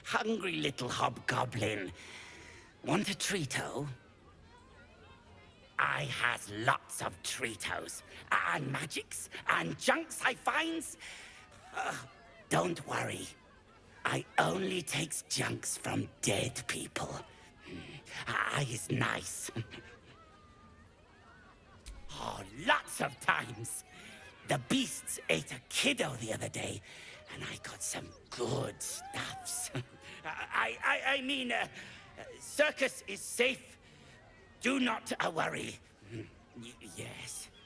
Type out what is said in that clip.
hungry little hobgoblin. Want a treato? I has lots of treatos, and magics, and junks I finds. Don't worry. I only takes junks from dead people. I is nice. Oh, lots of times. The beasts ate a kiddo the other day, and I got some good stuffs. I mean, circus is safe. Do not worry. Yes.